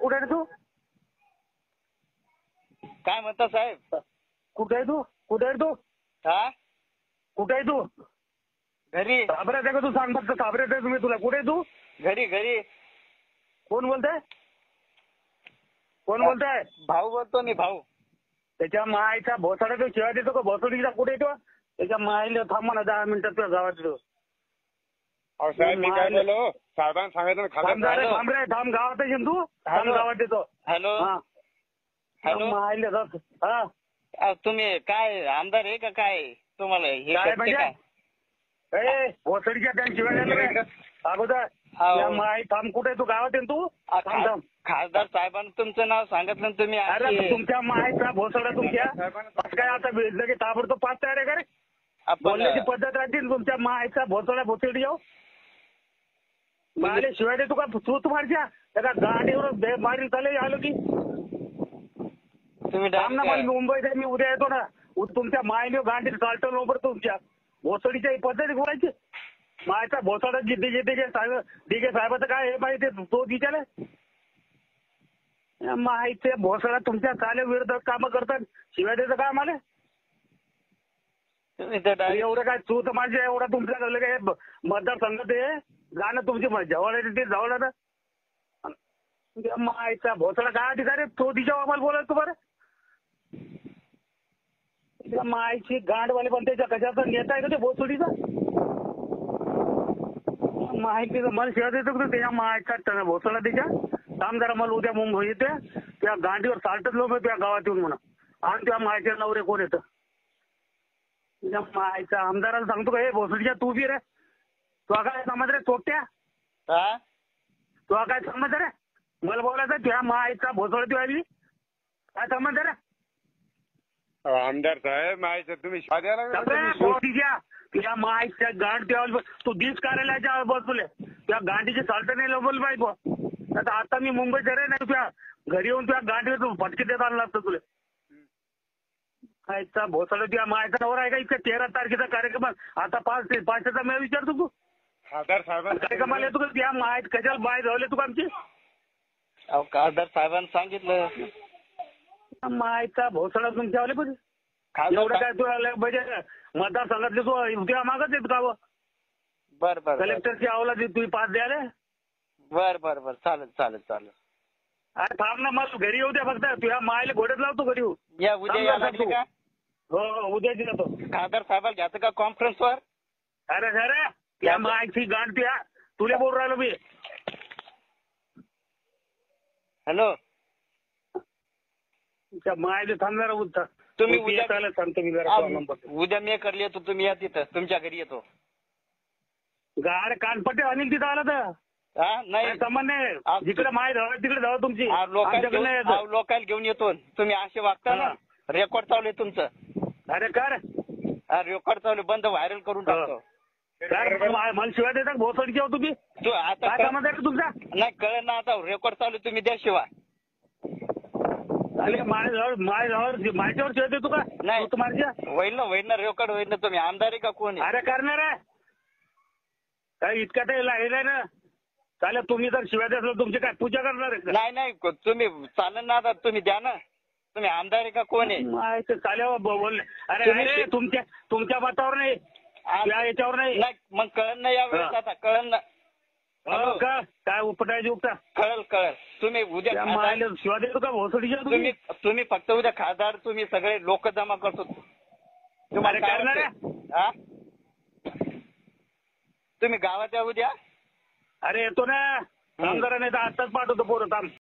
कुठे आहे तू? काय म्हणता साहेब? कुठे आहे तू? कुठे आहे तू? हा कुठे आहे तू? घरी घाबरत आहे का तू? सांग फक्त. घाबरत आहे तुम्ही? तुला कुठे आहे तू? घरी घरी. कोण बोलताय? कोण बोलताय? भाऊ बोलतो मी. भाऊ त्याच्या मायचा भोसाडा तो शिवाय देतो का? भोसडीचा कुठे येतो? त्याच्या मायला थांबा ना 10 मिनिटात तुझ्या गावात येतो. अहो साहेब मी काय बोललो साहेबांना सांगायचं ना थांब खासदार रे, थांब रे, थांब. गावात येशील तू? थांब हॅलो. गावात येतो. हॅलो हा हॅलो. मायला जात. हा तुम्ही काय आमदार आहे का काय? तुम्हाला हे काय करते म्हणजे? काय? ए भोसडीच्या त्या शिवाय द्यायला रे. अगोदर हो. त्या माय थांब. कुठे आहे तू? गावात येईल तू? थांब थांब. खासदार साहेबांनी तुमचं नाव सांगितलं आणि तुम्ही अरे आणखी- तुमच्या मायचा भोसडा तुमच्या कसं काय आता लगे ताबडतोब पाच तयार आहे का रे? आपण बोलण्याची पद्धत राहते ना तुमच्या मायचा भोसडा भोसडी जाऊ. माले शिवाय देतो का? तू तुम्हारच्या त्या गाडीवर मारी चालेल आलो की तुम्ही थांब ना. मला direct- मुंबईत आहे, मी उद्या येतो ना. तुमच्या मायने गांडी चालतो नंबर तुमच्या भोसडीच्या पद्धती बोलायची. मायचा भोसडा जिद्दी साहेब डिगे साहेबाचं काय हे माहिती तो विचार माहिती भोसडा तुमच्या चाले विरोधात कामं करतात. शिवाय द्यायचं काय मला? तुम्ही तर direct- एवढं काय तू तर माझ्या एवढा तुमच्या काय मतदारसंघात आहे गाणं तुमची जवळ आहे ते जवळ आहे. मायचा भोसडा काय अधिकार आहे तो तिच्या आम्हाला बोलायचं बरं? मायची गांडवाले पण त्याच्या कशाचा नेता आहे का ते भोसडीचा? माहिती मन शिवाय देतो का त्याच्या मायचा भोसडा त्याच्या? थांब जरा. मला उद्या मुंबई येते त्या गांडीवर साल्टच लोक त्या गावात येऊन म्हणा. आणि त्या मायच्या नवरे कोण येतं? त्या मायचा आमदाराला सांगतो का हे भोसडीच्या तू बी रे? तुला काय समज रे चोट्या? हा? तुला काय समज रे? मला बोलायचं त्या मायचा भोसडा तू आली काय समज रे? अहो, आमदार साहेब माहिती तुम्ही शिवाय द्यायला लागला सगळ्या तुम्ही शिव- भोसडीच्या त्या मायच्या गांड त्या तू दिस कार्यालयाच्या बसले त्या गांडीची साल्ट नाही लोबल पाहिजे. आता मी मुंबईत रे नाही तुझ्या घरी येऊन तुझ्या गांडीवर फटके देत आणला असतं तुला. मायचा भोसडा तुझ्या मायचा नवरा आहे का? इतक्या 13 तारखेचा कार्यक्रम आता 5चा मेळ विचारतो तू खासदार साहेबांना कार्यक्रमाला येतो का? त्या माय कशाला बाय धावले तू आमची? अहो खासदार साहेबांनी सांगितलं. मायचा भोसडा तुमच्यावाले पण एवढं काय तुला म्हणजे मतदारसंघातले तू उद्या मागत येत का? बर बर कलेक्टरची आवला तुम्ही पास द्यायला? बर बर बर चालेल चालेल चालेल. अरे थांब ना. मला घरी येऊ द्या फक्त. तुझ्या मायला घोड्यात लावतो घरी येऊ. या उद्या या लागली का? हो उद्या येतो. खासदार साहेबाला घ्यायचं का कॉन्फरन्सवर? अरे अरे त्या मायची गांड त्या तुला बोल राहिलो मी. हॅलो. त्या मायला थांबणार उद्या तुम्ही उद्या सांगतो मी जरा नंबर. उद्या मी करली येतो. तुम्ही या तिथं तुमच्या घरी येतो. गाड कानपट्टे अनिल तिथं आला तर हा नाही सामान्य जिकडे माय धाव तिकडे धाव तुमची आमच्याकडे नाही येत. लोकायला घेऊन येतो. तुम्ही असे वागता ना. रेकॉर्ड चालू आहे तुमचं. अरे कर रेकॉर्ड चालू आहे. बंद व्हायरल करून टाकतो. मला शिवाय देता भोसडी जेव्हा तुम्ही तू आता काय समज आहे तुमचा? नाही कळलं ना आता. रेकॉर्ड चालू आहे, तुम्ही द्या शिवाय. अरे माझ्यावर शिवाय देतो का? नाही. तुम्हाला होईल ना रेकॉर्ड होईल ना. तुम्ही आमदार आहे का कोण आहे? अरे करणार आहे काय इतका ते आहे ना? चालेल तुम्ही जर शिवाय द्याल तुमची काय पूजा करणार आहे? नाही नाही तुम्ही चालेल ना आता. तुम्ही द्या ना. तुम्ही आमदार आहे का कोण आहे? चालेल बोलले. अरे तुमच्या मतावर नाही या याच्यावर नाही. मग कळलं ना या वेळेस आता. कळलं ना. हो का? काय उपटायची उपटा कळल. तुम्ही उद्या शिवाय देतो का भोसडीच्या? तुम्ही फक्त उद्या खासदार तुम्ही सगळे लोक जमा करतो. तुम्हाला काय करणार वाटतं? हा? तुम्ही गावात या उद्या. अरे येतो ना. आमदार नाही तर आत्ताच पाठवतो पोरं थांब.